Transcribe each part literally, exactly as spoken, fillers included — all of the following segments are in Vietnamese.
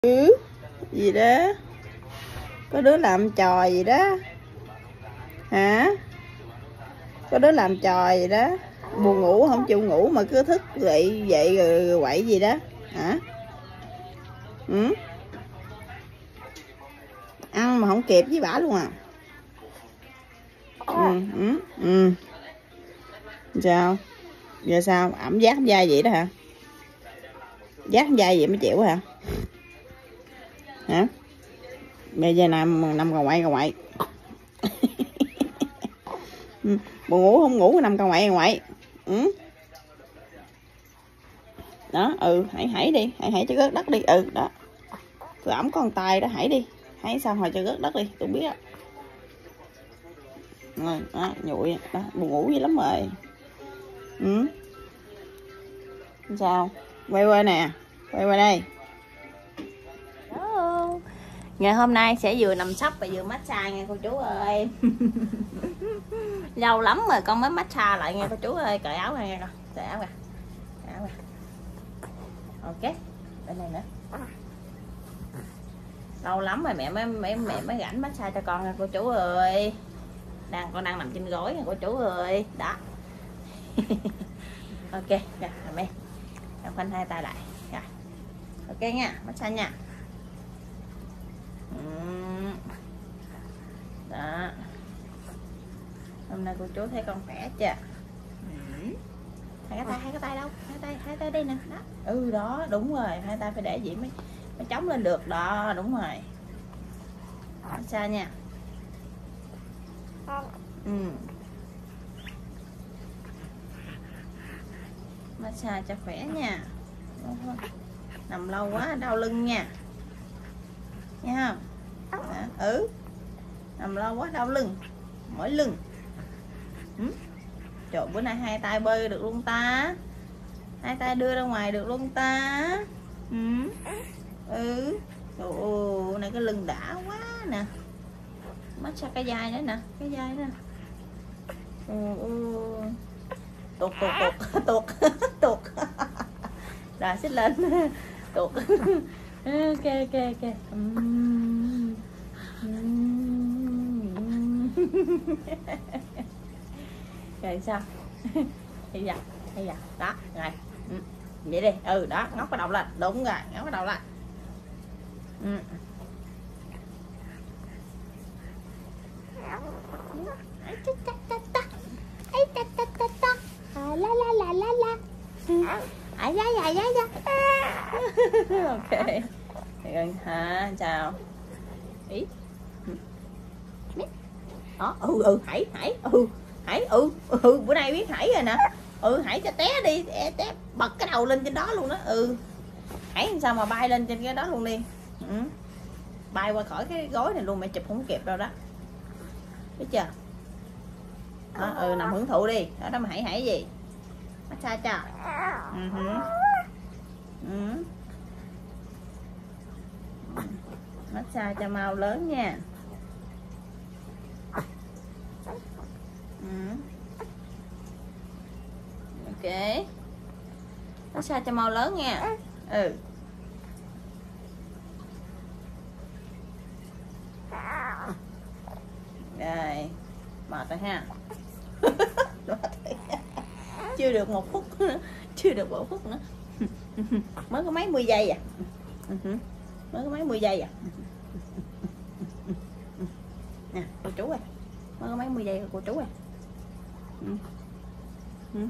Ừ, gì đó? Có đứa làm trò gì đó hả? Có đứa làm trò gì đó? Buồn ngủ không chịu ngủ mà cứ thức dậy vậy rồi quậy gì đó hả? Ừ? Ăn mà không kịp với bả luôn à? Ừ, ừ, ừ. Sao? Giờ sao? Ẩm giác dai vậy đó hả? Giác dai vậy mới chịu hả? Hả? Bây giờ nằm nằm cà quậy cà quậy. Ừ. Buồn ngủ không ngủ nằm cà quậy cà quậy. Ừ. Đó, ừ, hãy hãy đi, hãy hãy cho rớt đất đi. Ừ, đó. Tụi ổng có con tay đó, hãy đi. Hãy sao hồi cho rớt đất đi, tôi biết á. Rồi, đó, nhụi đó, buồn ngủ dữ lắm rồi. Ừ. Sao? Quay qua nè, quay qua đây. Hello. Ngày hôm nay sẽ vừa nằm sấp và vừa massage nha cô chú ơi. Lâu lắm rồi con mới massage lại nha cô chú ơi. Cởi áo ra nha con, cởi áo ra, cởi áo ra. Ok, bên này nữa. Lâu lắm rồi mẹ mới mẹ mẹ mới rảnh massage cho con nha cô chú ơi. Đang con đang nằm trên gối nha cô chú ơi. Đó. Ok, rồi làm em. Em khoanh hai tay lại. Rồi. Ok nha, massage nha. Đó. Hôm nay cô chú thấy con khỏe chưa? Hai cái tay, hai cái tay đâu? Hai tay, hai tay đây nè. Đó. Ừ đó, đúng rồi, hai tay phải để vậy mới mới chống lên được đó, đúng rồi. Massage nha. Ừ. Massage cho khỏe nha. Nằm lâu quá đau lưng nha. Nghe không? À, ừ. Nằm lâu quá đau lưng, mỏi lưng. Ừ. Trời, bữa nay hai tay bơi được luôn ta. Hai tay đưa ra ngoài được luôn ta. Ừ. Ừ. Trời ơi, này cái lưng đã quá nè. Massage cái vai nữa nè, cái vai nữa. Ừ, ừ. Tuột tuột tuột tuột tuột. Rồi xích lên. Tuột. Ok ok ok. Uhm. Uhm. Rồi sao? Hay giờ, hay giờ. Đó, rồi. Ừ. Vậy đi. Ừ, đó, ngóc cái đầu lên. Đúng rồi, ngóc cái đầu lên. Ừ. La la la la la. À, da da da da. Ok. Gần hả? Chào. Ý. Đó, ừ ừ hãy hãy ừ hãy ừ ừ bữa nay biết hãy rồi nè. Ừ hãy cho té đi, té, té bật cái đầu lên trên đó luôn đó. Ừ. Hãy làm sao mà bay lên trên cái đó luôn đi. Ừ. Bay qua khỏi cái gối này luôn, mẹ chụp không kịp đâu đó. Biết chưa? Đó, ừ nằm hưởng thụ đi. Đó đó mà hãy hãy gì? Massage cho. Ừ. Ừ. Massage cho mau lớn nha. Ừ. Ok. Massage cho mau lớn nha. Ừ. Rồi. Mệt rồi ha. Chưa được một phút nữa. Chưa được một phút nữa. Mới có mấy mươi giây à. Mới có mấy mươi giây à. Nè cô chú ơi, mới có mấy mươi giây rồi cô chú ơi. Ừ. Ừ.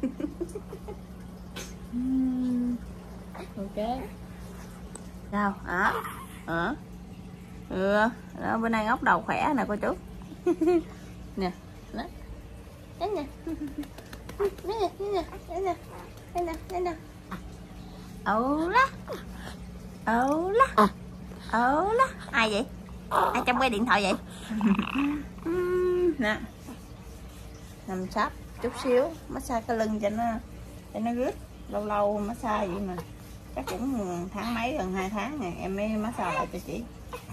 Ok. Đâu hả? Hả? Ừ. Đó, bữa nay ngóc đầu khỏe nè cô chú. Nè. Đó. Đấy nè. Đấy nè, đấy nè, đấy nè. Đây nè, đây nè. Ấu lá. Ấu lá. Ấu lá. Ai vậy? Ai trong cái điện thoại vậy? Nè. Nằm sắp chút xíu, massage cái lưng cho nó cho nó rướt. Lâu lâu massage vậy mà. Chắc cũng tháng mấy, gần hai tháng này em mới massage lại cho chị.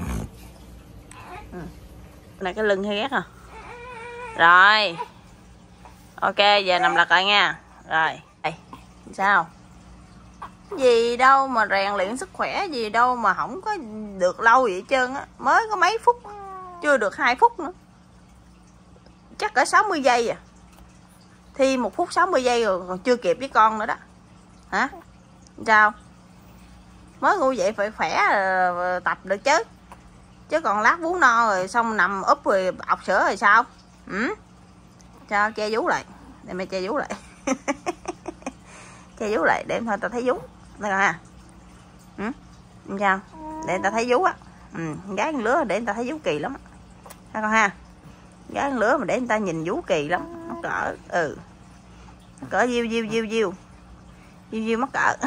Ừ. Này cái lưng hay ghét à. Rồi. Ok, giờ nằm lật lại nha. Rồi, đây. Sao? gì đâu mà rèn luyện sức khỏe gì đâu mà không có được lâu vậy trơn á, mới có mấy phút, chưa được hai phút nữa, chắc cỡ sáu mươi giây à, thi một phút sáu mươi giây rồi còn chưa kịp với con nữa đó hả? Sao mới ngu vậy phải khỏe tập được chứ, chứ còn lát bú no rồi xong nằm úp rồi ọc sữa rồi sao? Ừ? Sao che vú lại để mẹ che vú lại che vú lại để thôi tao thấy vú đây rồi ha. Ừ? Sao để người ta thấy vú á. Ừ, gái con lứa để người ta thấy vú kỳ lắm á ha con ha, gái con lứa mà để người ta nhìn vú kỳ lắm, mắc cỡ. Ừ, mắc cỡ diêu diêu diêu diêu diêu diêu mắc cỡ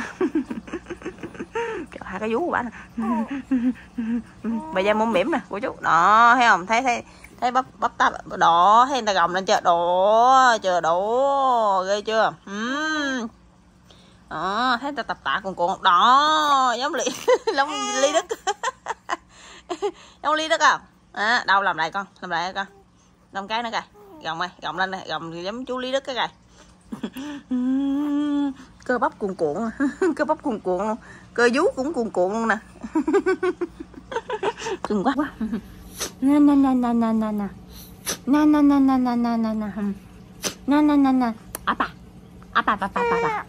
hai cái vú của bà nè bà da mũm mỉm nè của chú đó, thấy không, thấy thấy thấy bắp bắp tắp đỏ, thấy người ta gồng lên chưa, đổ chưa, đổ ghê chưa. Ừ. Đó, thấy người ta tập tạ cuồn cuộn đó, giống ly giống ly đất giống ly đất không à, đâu làm lại con, làm lại con, làm cái nữa kìa, gồng ơi, gồng lên này, gồng giống chú ly đất cái kìa cơ bắp cuồn cuộn cơ bắp cuồn cuộn luôn, cơ vú cũng cuồn cuộn luôn nè cưng quá quá na na na na na na na na na na na na na na na na na na na apa apa apa apa apa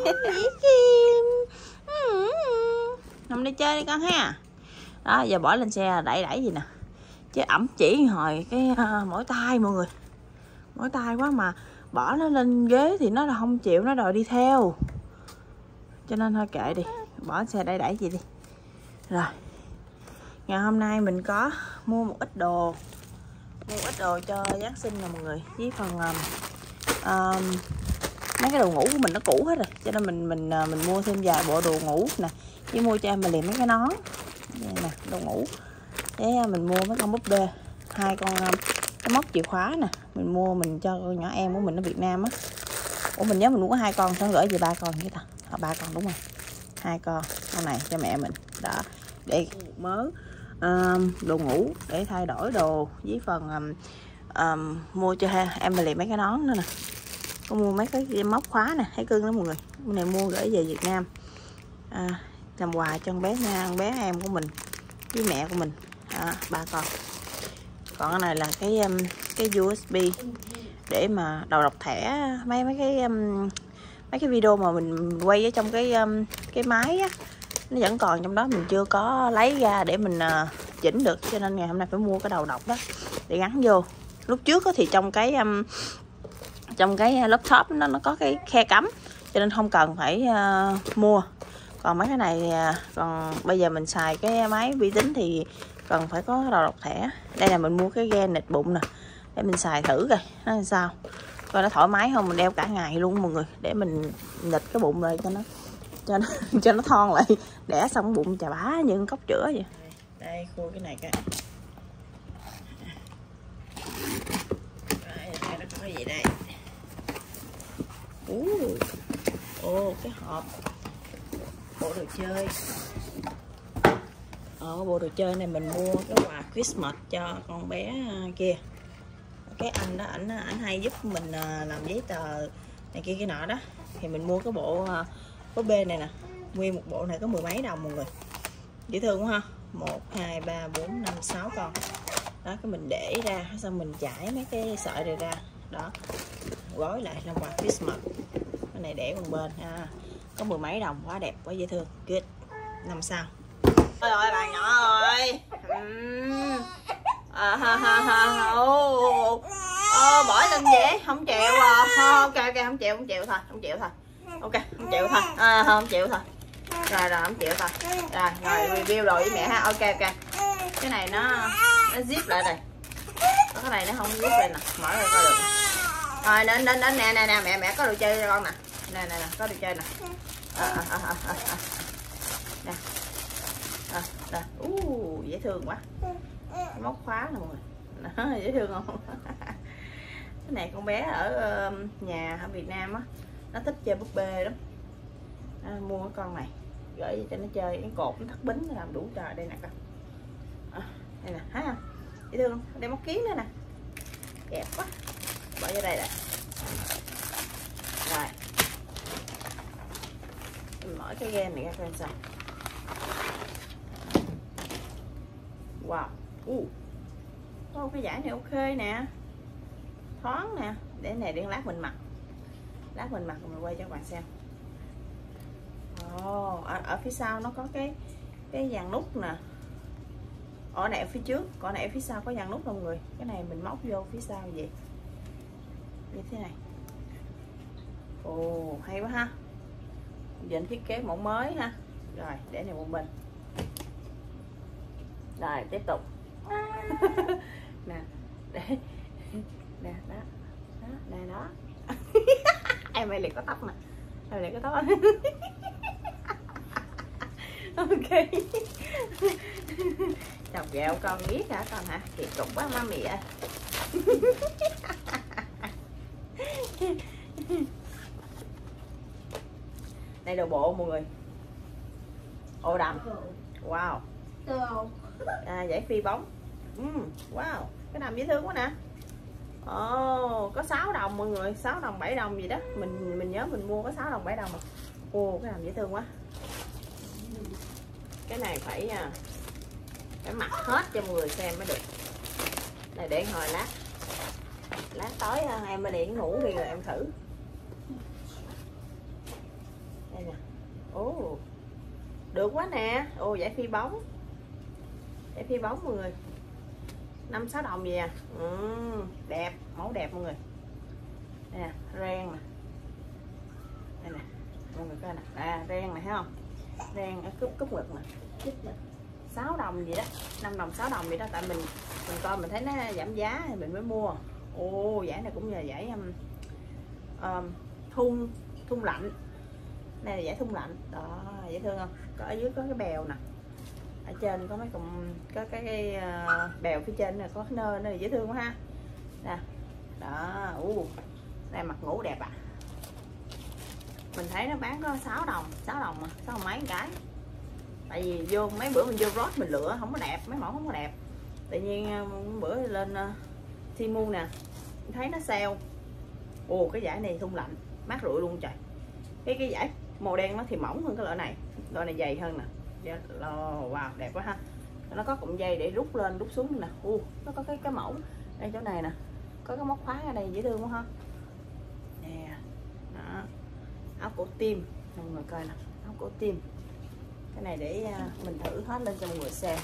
nằm đi chơi đi con ha. Đó giờ bỏ lên xe đẩy đẩy gì nè, chứ ẩm chỉ hồi cái uh, mỏi tay mọi người, mỏi tay quá mà bỏ nó lên ghế thì nó là không chịu, nó đòi đi theo, cho nên thôi kệ đi, bỏ xe đẩy đẩy gì đi. Rồi ngày hôm nay mình có mua một ít đồ, mua ít đồ cho Giáng sinh nè mọi người, với phần um, um, mấy cái đồ ngủ của mình nó cũ hết rồi, cho nên mình mình mình mua thêm vài bộ đồ ngủ nè, với mua cho em mình liền mấy cái nón đây nè, đồ ngủ. Thế mình mua mấy con búp bê, hai con um, cái móc chìa khóa nè, mình mua mình cho con nhỏ em của mình ở Việt Nam á. Ủa mình nhớ mình mua có hai con, sao gửi về ba con vậy ta? À, ba con đúng rồi, hai con, con này cho mẹ mình đó, để mớ um, đồ ngủ để thay đổi đồ, với phần um, um, mua cho em mình liền mấy cái nón nữa nè, có mua mấy cái móc khóa nè, thấy cưng đó mọi người, cái này mua gửi về Việt Nam à, làm quà cho con bé nha, con bé em của mình với mẹ của mình à, ba con. Còn cái này là cái um, cái u ét bê để mà đầu đọc thẻ mấy mấy cái um, mấy cái video mà mình quay ở trong cái um, cái máy á, nó vẫn còn trong đó, mình chưa có lấy ra để mình uh, chỉnh được, cho nên ngày hôm nay phải mua cái đầu đọc đó để gắn vô. Lúc trước thì trong cái um, trong cái laptop nó nó có cái khe cắm, cho nên không cần phải uh, mua. Còn mấy cái này uh, còn bây giờ mình xài cái máy vi tính thì cần phải có đầu đọc thẻ. Đây là mình mua cái ghe nịt bụng nè, để mình xài thử coi nó làm sao, coi nó thoải mái không, mình đeo cả ngày luôn mọi người, để mình nịt cái bụng lại cho nó cho nó cho nó thon lại, đẻ xong bụng chà bá như con cốc chữa vậy. Đây khui cái này cái đây, nó có gì đây? Ồ, ồ cái hộp bộ đồ chơi. Ở bộ đồ chơi này mình mua cái quà Christmas cho con bé kia, cái anh đó ảnh ảnh hay giúp mình làm giấy tờ này kia cái nọ đó, thì mình mua cái bộ búp bê này nè, nguyên một bộ này có mười mấy đồng mọi người, dễ thương quá ha. Một hai ba bốn năm sáu con đó, cái mình để ra xong mình trải mấy cái sợi này ra đó, gói lại làm quà Christmas. Cái này để một bên ha, có mười mấy đồng, quá đẹp, quá dễ thương. Good, năm sao. Ôi ơi bà nhỏ ơi. uhm. à, ha, ha, ha. Ô, ô, bỏ lên dễ không chịu à. Ok ok không chịu, không chịu thôi, không chịu thôi, ok không chịu thôi à, không chịu thôi, rồi rồi không chịu thôi, rồi rồi review rồi với mẹ ha. Ok ok, cái này nó nó zip lại đây, cái này nó không zip lại nè, mở ra coi được. Rồi đến đến đến nè nè nè, mẹ mẹ có đồ chơi cho con nè, nè nè nè, có đồ chơi nè. À, à, à, à, à, à. Nè. À, nè. Uh, dễ thương quá. Cái móc khóa nè mọi người. Đó, dễ thương không? Cái này con bé ở uh, nhà ở Việt Nam á, nó thích chơi búp bê lắm. À, mua cái con này gửi về cho nó chơi, cái cột nó thắt bính, nó làm đủ trời. Đây nè con. À, đây nè, thấy không? Dễ thương không? Đây móc kiến nữa nè. Đẹp quá. Bỏ vô đây nè. Rồi. mở cái game này ra coi sao. Wow. Uh. Oh, cái giải này ok nè, thoáng nè. Để này để lát mình mặc, lát mình mặc mình quay cho các bạn xem. Oh, ở, ở phía sau nó có cái cái dàn nút nè. Ở này ở phía trước, còn này ở phía sau có dàn nút đâu mọi người. Cái này mình móc vô phía sau vậy, như thế này. Ồ, oh, hay quá ha. Định thiết kế mẫu mới ha. Rồi để này một bên. Rồi tiếp tục. Nè, để nè đó, đó, nè đó. Em ơi liền có tóc nè, em liền có tóc. Ok. Chọc ghẹo con biết hả con hả? Thì cục quá má mẹ. Đây đồ bộ mọi người. Ô đầm. Wow. À, giải phi bóng. uhm, Wow, cái đầm dễ thương quá nè. Ồ, oh, có sáu đồng mọi người, sáu đồng bảy đồng gì đó. Mình mình nhớ mình mua có sáu đồng bảy đồng mà. Ồ, oh, cái đầm dễ thương quá. Cái này phải phải mặc hết cho mọi người xem mới được. Này để hồi lát lát tối em bên điện ngủ đi rồi em thử. Đây nè. Ồ, oh, được quá nè. Ồ, oh, giải phi bóng, giải phi bóng mọi người, năm sáu đồng gì à. Ừ, đẹp, mẫu đẹp mọi người. Đây nè, ren nè, đây nè mọi người coi nè. À, ren này thấy không, ren ở cúp cúp ngực nè, sáu đồng gì đó, năm đồng sáu đồng gì đó. Tại mình mình coi mình thấy nó giảm giá thì mình mới mua. Ồ, giải này cũng là giải um, um, thun thun lạnh. Đây là giải thun lạnh đó, dễ thương không? Có ở dưới có cái bèo nè, ở trên có mấy cụm, có cái, cái uh, bèo phía trên này, có cái nơ này dễ thương quá ha. Nè đó. Uh, đây mặc ngủ đẹp ạ. À. Mình thấy nó bán có sáu đồng, sáu đồng mà sáu đồng mấy một cái. Tại vì vô mấy bữa mình vô Ross mình lựa không có đẹp, mấy mẫu không có đẹp. Tự nhiên uh, bữa lên uh, Temu nè, thấy nó sale. Ồ, cái giải này thun lạnh, mát rượi luôn trời. Cái cái giải màu đen nó thì mỏng hơn cái loại này, loại này dày hơn nè. Wow, đẹp quá ha. Nó có cụm dây để rút lên rút xuống nè. Uh, nó có cái cái mẫu đây chỗ này nè, có cái móc khóa ở đây dễ thương quá ha. Nè đó, áo cổ tim mọi người coi nè, áo cổ tim. Cái này để uh, mình thử hết lên cho mọi người xem.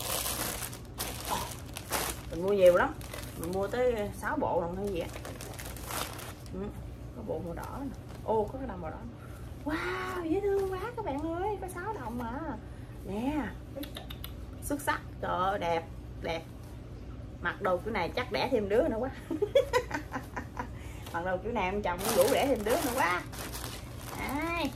Mình mua nhiều lắm, mình mua tới sáu bộ rồi hay gì á. Ừ, có bộ màu đỏ nè. Ô, có cái đồng màu đỏ. Wow, dễ thương quá các bạn ơi, có sáu đồng mà. Nè, xuất sắc, trời ơi, đẹp, đẹp. Mặc đồ kiểu này chắc đẻ thêm đứa nữa quá. Mặc đồ kiểu này em chồng cũng đủ đẻ thêm đứa nữa quá. Đấy.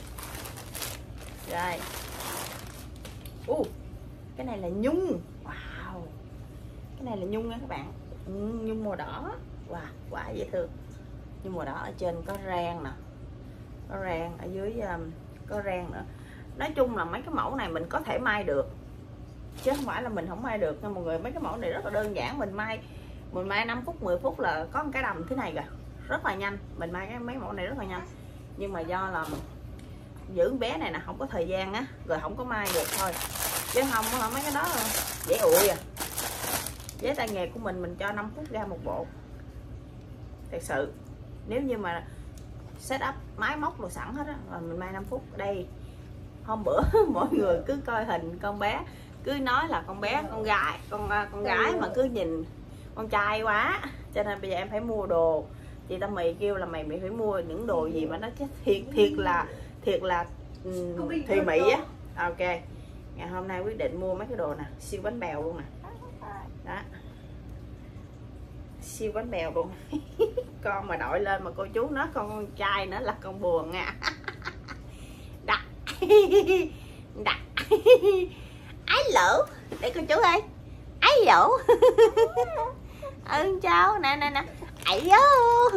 Rồi. Uh, cái này là nhung. Wow. Cái này là nhung nha các bạn. Ừ, nhung màu đỏ. Wow, quá dễ thương. Nhung màu đỏ, ở trên có ren nè, có ren ở dưới, um, có ren nữa. Nói chung là mấy cái mẫu này mình có thể may được chứ không phải là mình không may được nha mọi người. Mấy cái mẫu này rất là đơn giản, mình may mình may năm phút mười phút là có một cái đầm thế này rồi, rất là nhanh. Mình may cái mấy mẫu này rất là nhanh, nhưng mà do là giữ bé này nè không có thời gian á, rồi không có may được thôi, chứ không mấy cái đó dễ ụi à. Với tay nghề của mình mình cho năm phút ra một bộ thật sự. Nếu như mà set up máy móc đồ sẵn hết á, rồi mình may năm phút. Đây hôm bữa mọi người cứ coi hình con bé, cứ nói là con bé con gái con con gái mà cứ nhìn con trai quá, cho nên bây giờ em phải mua đồ. Chị Tâm Mì kêu là mày mày phải mua những đồ gì mà nó thiệt thiệt là thiệt là um, thùy mị á. Ok, ngày hôm nay quyết định mua mấy cái đồ nè, siêu bánh bèo luôn nè. Đó, siêu bánh bèo luôn. Con mà đội lên mà cô chú nói con, con trai nữa là con buồn nha. Đặt đặt ái lỗ để cô chú ơi, ái lỗ. Ừ, chào nè nè nè, ái lỗ.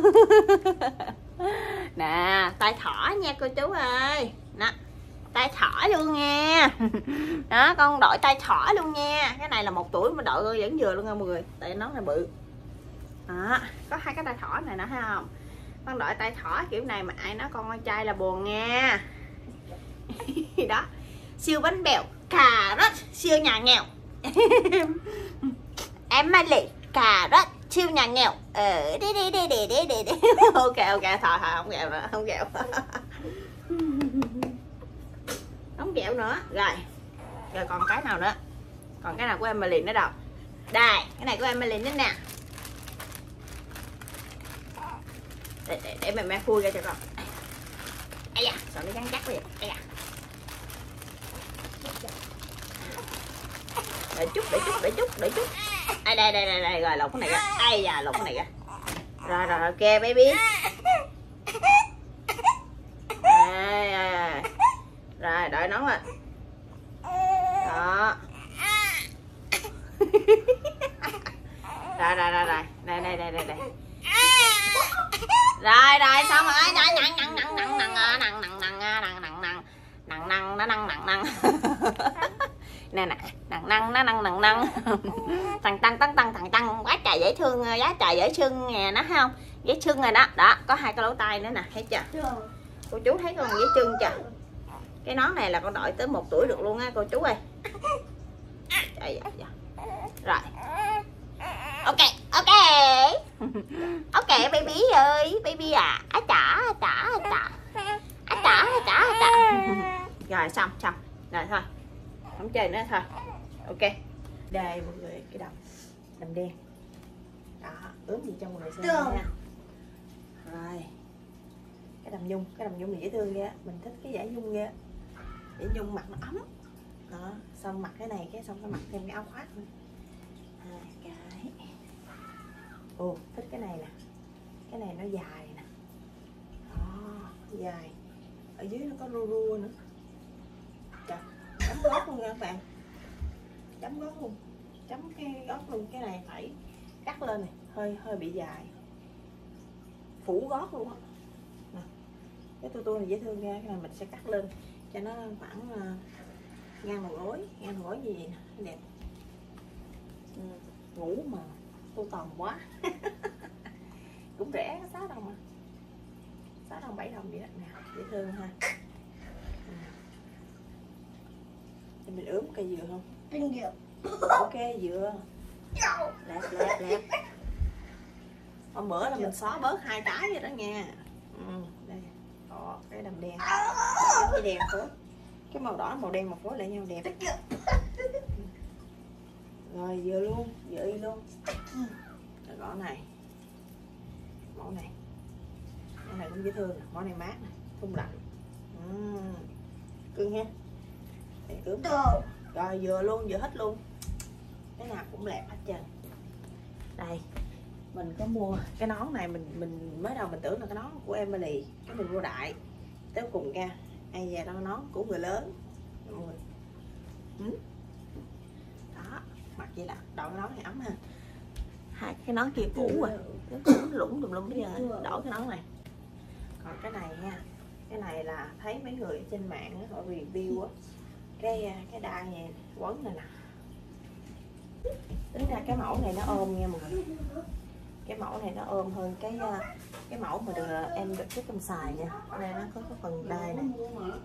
Nè, tay thỏ nha cô chú ơi. Nè, tay thỏ luôn nha. Đó, con đội tay thỏ luôn nha. Cái này là một tuổi mà đội vẫn vừa luôn nha mọi người, tại nó là bự. Đó, có hai cái tay thỏ này nè thấy không? Con đội tay thỏ kiểu này mà ai nói con con trai là buồn nha. Đó, siêu bánh bèo cà rốt siêu nhà nghèo. Emily cà rốt siêu nhà nghèo. Ờ đi đi đi đi đi đi. Ok ok thôi thôi không ghẹo nữa, không ghẹo. Không ghẹo nữa. Rồi. Rồi còn cái nào nữa? Còn cái nào của Emily nữa đâu? Đây, cái này của Emily nữa nè. Để, để, để mẹ mẹ khui ra cho con. Ây da, sợ nó gắn chắc vậy. Ây da. Để chút, để chút, để chút, để chút. Đây đây đây đây, đây. Rồi lột cái này ra. Ây da, lột cái này ra. Rồi rồi ok baby. Đây, đây. Rồi đợi nón lên. Đó. Rồi rồi rồi rồi. Đây đây đây đây đây. Rồi rồi xong rồi. Nặng nặng nặng nặng nặng nặng nặng nặng nặng nặng nặng nặng nặng nặng nó nặng nặng nặng. Nè nè, nặng nặng nó nặng nặng nặng. Thằng tăng tăng tăng thằng tăng quá trời dễ thương, giá trời dễ thương nè nó thấy không? Dễ thương rồi đó. Đó, có hai cái lỗ tai nữa nè, thấy chưa? Cô chú thấy con dễ thương chưa? Cái nón này là con đội tới một tuổi được luôn á cô chú ơi. Trời ơi. Rồi. Ok, ok. Ok baby ơi, baby à. Á chả, á chả, á chả. Á chả, á chả, á chả. Rồi xong, xong. Rồi thôi. Không chơi nữa thôi. Ok. Đây mọi người cái đầm đầm đen. Đó, ướm gì trong người xem nha. Rồi. Cái đầm nhung, cái đầm nhung này dễ thương ghê, mình thích cái giải nhung ghê. Giải nhung mặc nó ấm. Đó, xong mặc cái này cái xong cái mặc thêm cái áo khoác nữa. Hai cái. Ồ, thích cái này nè. Cái này nó dài nè. Đó, dài. Ở dưới nó có rua rua nữa. Trời, chấm gót luôn nha các bạn. Chấm gót luôn. Chấm cái gót luôn, cái này phải cắt lên này, hơi hơi bị dài. Phủ gót luôn á. Cái tua tua này dễ thương nha, cái này mình sẽ cắt lên cho nó khoảng uh, ngang đầu gối, ngang đầu gối gì nè, đẹp. Ừ, ngủ mà tu tòn quá. Cũng rẻ, sáu đồng mà, sáu đồng bảy đồng vậy đó nè, dễ thương ha. Ừ. Thì mình ướm cây dừa không? Cây dừa. Ok dừa. Lẹp lẹp lẹp. Hôm bữa là mình xóa bớt hai trái rồi đó nha. Ừ, đây. Đó, cái đầm đen, cái đen phối, cái màu đỏ màu đen mà phối lại nhau đẹp. Rồi vừa luôn, vừa y luôn. Rồi gõ này, mẫu này, cái này cũng dễ thương, mẫu này mát, không lạnh, uhm. Cưng ha. Để ướm. Rồi vừa luôn, vừa hết luôn, cái nào cũng đẹp hết trơn. Đây. Mình có mua cái nón này, mình mình mới đầu mình tưởng là cái nón của Emily, cái mình mua đại tới cùng ra ai về đó nón của người lớn mọi người. Ừ. Đó mặc vậy là đội cái nón này ấm ha. Hai cái nón kia cũ rồi nó cũng lủng tùm lum bây giờ đổi cái nón này. Còn cái này nha, cái này là thấy mấy người ở trên mạng á, họ review á, cái cái đai này quấn này nè, tính ra cái mẫu này nó ôm nha mọi người. Cái mẫu này nó ôm hơn cái cái mẫu mà được em được cái trong xài nha. Đây nó có cái phần đai này.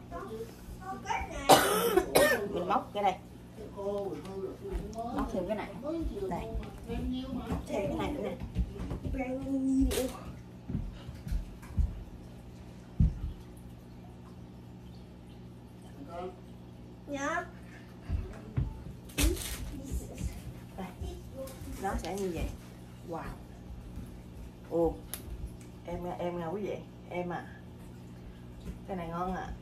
Mình móc cái đây, móc thêm cái này đây, móc thêm cái này nữa nè. Dạ. Đây. Nó sẽ như vậy. Wow. Ồ, em em nghe quý vị, em à, cái này ngon à.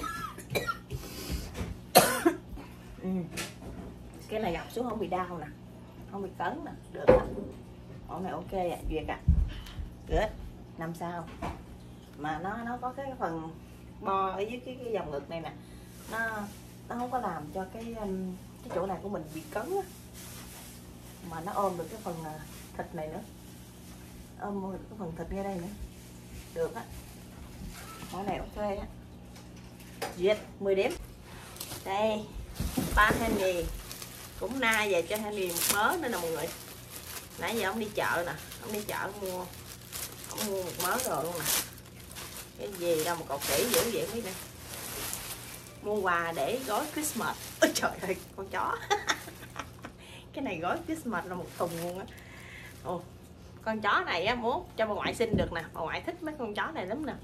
Ừ. Cái này gập xuống không bị đau nè, không bị cấn nè, được á. Mẫu này ok à, duyệt à, good, năm sao. Mà nó nó có cái phần bo ở dưới cái, cái vòng ngực này nè, nó nó không có làm cho cái cái chỗ này của mình bị cấn á, mà nó ôm được cái phần thịt này nữa, ôm được cái phần thịt ngay đây nữa, được á. Mẫu này ok á, duyệt mười điểm. Đây ba Henry cũng na về cho Henry một mớ nữa nè mọi người. Nãy giờ ông đi chợ nè, ông đi chợ mua, ông mua một mớ rồi luôn nè. Cái gì đâu mà cột kỹ dữ vậy mấy nè. mua quà để gói Christmas. Ôi trời ơi, con chó. Cái này gói Christmas là một thùng luôn á. Ồ, con chó này á muốn cho bà ngoại sinh được nè, bà ngoại thích mấy con chó này lắm nè.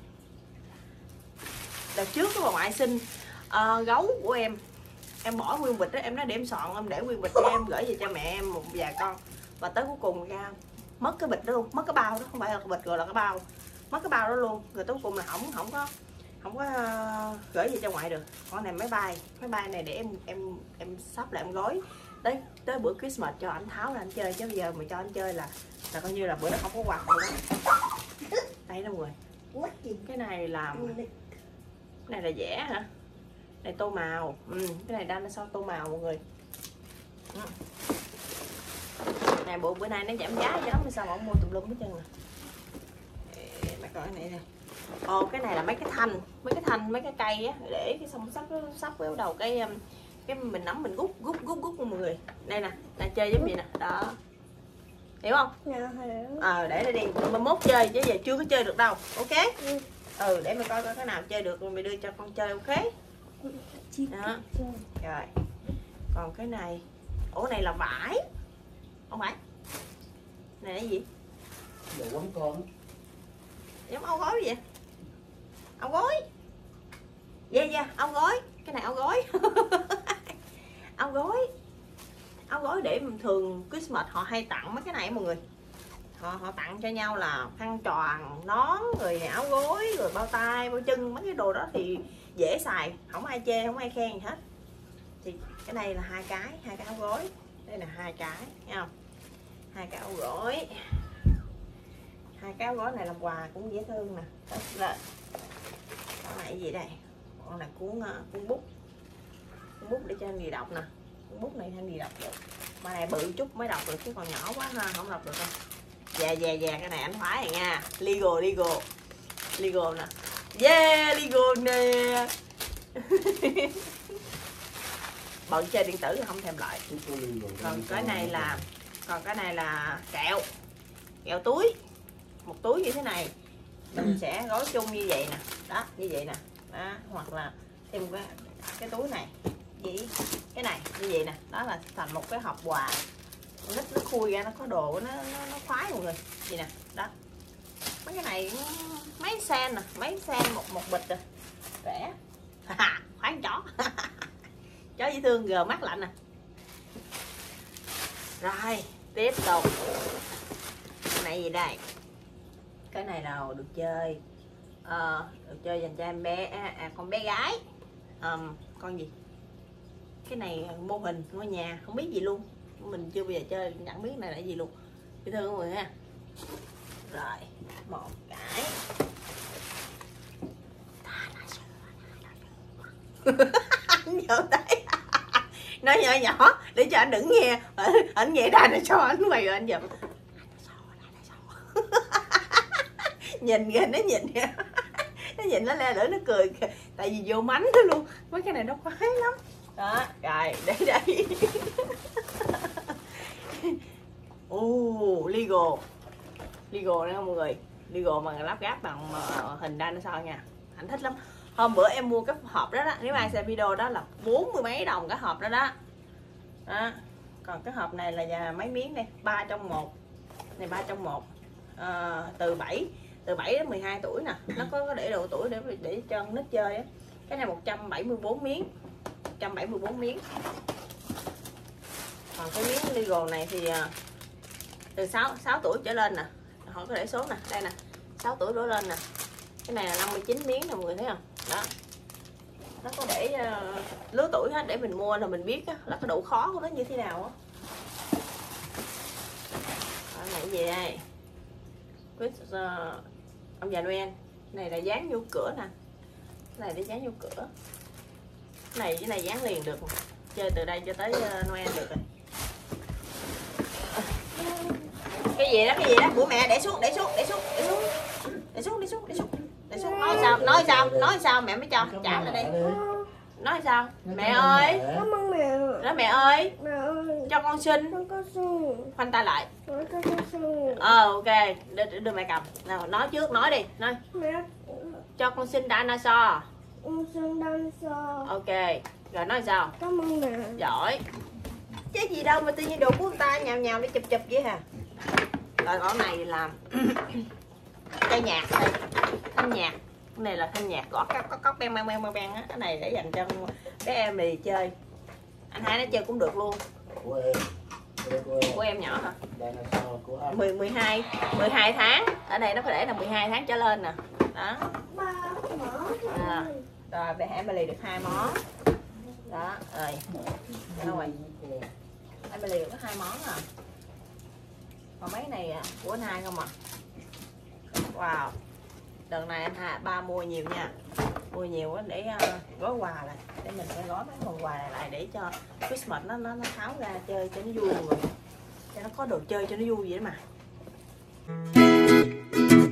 Đợt trước bà ngoại sinh uh, gấu của em, em bỏ nguyên bịch đó, em nói để em soạn, em để nguyên bịch cho em gửi về cho mẹ em một vài con, và tới cuối cùng ra mất cái bịch đó luôn, mất cái bao đó, không phải là cái bịch, gọi là cái bao, mất cái bao đó luôn, rồi tới cuối cùng là không không có không có uh, gửi về cho ngoại được. Con này máy bay, máy bay này để em em em sắp lại em gói tới tới bữa Christmas cho anh Tháo là anh chơi, chứ bây giờ mà cho anh chơi là là coi như là bữa đó không có quà luôn đó. Đây đó mọi người, cái này là cái này là vẽ hả, này tô màu, ừ, cái này đang sau tô màu mọi người. Ừ. Này bộ bữa nay nó giảm giá cho lắm, sao mà không mua tùm lum hết trơn nè. Mày coi cái này nè. Ồ, cái này là mấy cái thanh, mấy cái thanh, mấy cái cây á, để cái xong sắp sắp với đầu cái cái mình nắm mình gút gút gút gút mọi người. Đây nè, là chơi giống gì nè, đó. Hiểu không? Dạ hiểu. Ờ, để đây đi, mà mốt chơi chứ giờ chưa có chơi được đâu. Ok? Ừ, ừ để mày coi coi cái nào chơi được rồi mày đưa cho con chơi, ok? Đó. Rồi. Còn cái này, ủa này là vải. Không phải. Này là gì? Đồ quấn con. Giống áo gối vậy. Áo gối. Dạ dạ, áo gối. Cái này áo gối. Áo gối. Áo gối để thường Christmas họ hay tặng mấy cái này mọi người. Họ họ tặng cho nhau là khăn tròn, nón, rồi áo gối, rồi bao tay, bao chân, mấy cái đồ đó thì dễ xài, không ai chê, không ai khen gì hết. Thì cái này là hai cái, hai cái áo gối. Đây là hai cái, thấy không? Hai cái áo gối. Hai cái áo gối này làm quà cũng dễ thương nè. Là con này gì đây? Con này cuốn cuốn bút. Cuốn bút để cho anh đi đọc nè. Cuốn bút này anh đi đọc được. Mà này bự chút mới đọc được chứ còn nhỏ quá ha, không đọc được đâu. Dạ dạ dạ, cái này anh khoái rồi nha. Legal legal. Legal nè. Yeah, legal nè. Bận chơi điện tử thì không thèm lại. Còn cái này là còn cái này là kẹo. Kẹo túi. Một túi như thế này mình sẽ gói chung như vậy nè, đó như vậy nè, đó, hoặc là thêm cái cái túi này gì cái này như vậy nè, đó là thành một cái hộp quà. Con nít nó khui ra nó có đồ nó nó, nó khoái mọi người, gì nè, đó mấy cái này mấy sen nè, mấy sen một một bịch rồi, rẻ. Khoái chó. Chó dễ thương gờ mắt lạnh nè. Rồi tiếp tục cái này gì đây? Cái này là được chơi, à, được chơi dành cho em bé, à, à, con bé gái, à, con gì? Cái này mô hình ngôi nhà, không biết gì luôn, mình chưa bao giờ chơi, chẳng biết này là gì luôn. Dễ thương mọi người ha. Rồi một cái. Anh giỡn đấy. Nói nhỏ nhỏ để cho anh đừng nghe, anh nghe đàn cho anh mày rồi anh giận. Nhìn kìa, nó nhìn kìa. Nó nhìn nó le lưỡi nó cười kìa. Tại vì vô mánh nó luôn. Mấy cái này nó khoái lắm. Đó, rồi, để đây. Oh, legal. Legal đó mọi người. Legal mà lắp ráp bằng hình dinosaur nha. Anh thích lắm. Hôm bữa em mua cái hộp đó đó, nếu ai xem video đó là bốn mươi mấy đồng cái hộp đó đó. Đó. Còn cái hộp này là mấy miếng đây, ba trong một. Này ba trong một. À, từ bảy từ bảy đến mười hai tuổi nè, nó có, có để độ tuổi để để cho con nít chơi á. Cái này một trăm bảy mươi bốn miếng, một trăm bảy mươi bốn miếng. Còn cái miếng legal này thì từ sáu sáu tuổi trở lên nè, họ có để số nè, đây nè, sáu tuổi đổ lên nè. Cái này là năm mươi chín miếng nè mọi người thấy không? Đó. Nó có để uh, lứa tuổi hết để mình mua là mình biết á, là cái độ khó của nó như thế nào á. Cái này gì đây? Uh, ông già Noel này là dán vô cửa nè, cái này để dán vô cửa, cái này cái này dán liền được, chơi từ đây cho tới uh, Noel được rồi. Cái gì đó, cái gì đó của mẹ, để xuống để xuống để xuống để xuống để xuống để xuống để xuống để xuống. Nói sao nói sao nói sao mẹ mới cho trả lại đây. Nói sao mẹ ơi, nói mẹ ơi cho con xin, khoanh tay lại. Ờ ok, đưa, đưa mẹ cầm nào, nói trước, nói đi, nói cho con xin dinosaur. Con Sơn Đăng Sơ. Ok, rồi nói sao? Cảm ơn mẹ. Giỏi. Chứ gì đâu mà tự nhiên đồ của người ta nhào nhào để chụp chụp vậy hả? Rồi ở này là cây nhạc đây, thanh nhạc. Cái này là thanh nhạc gõ cóc cóc cóc beng beng beng beng beng á. Cái này để dành cho bé em đi chơi. Anh hai nó chơi cũng được luôn. Của em. Của em. Của em nhỏ hả? Dinosaur của anh. mười, mười hai, mười hai tháng. Ở đây nó phải để là mười hai tháng trở lên nè. Đó. Ba mở À, rồi bé Emily được hai món. Đó, rồi. Đâu rồi? Emily được có hai món à. Còn mấy này à, của anh hai không à? Wow. Đợt này anh hai ba mua nhiều nha. Mua nhiều á để uh, gói quà lại, để mình phải gói mấy phần quà này lại để cho Christmas nó nó nó tháo ra chơi cho nó vui mọi người. Cho nó có đồ chơi cho nó vui vậy đó mà.